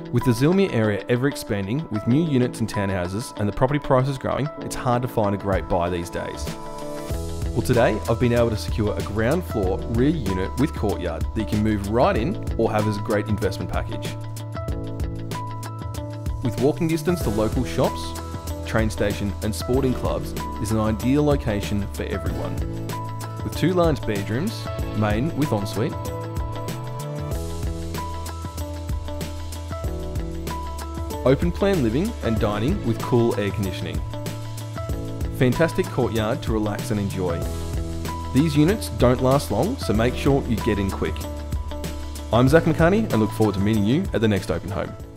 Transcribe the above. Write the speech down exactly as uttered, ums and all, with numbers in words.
With the Zillmere area ever expanding with new units and townhouses and the property prices growing, it's hard to find a great buy these days. Well, today I've been able to secure a ground floor rear unit with courtyard that you can move right in or have as a great investment package. With walking distance to local shops, train station and sporting clubs, is an ideal location for everyone. With two large bedrooms, main with ensuite, open plan living and dining with cool air conditioning. Fantastic courtyard to relax and enjoy. These units don't last long, so make sure you get in quick. I'm Zach McCartney and look forward to meeting you at the next open home.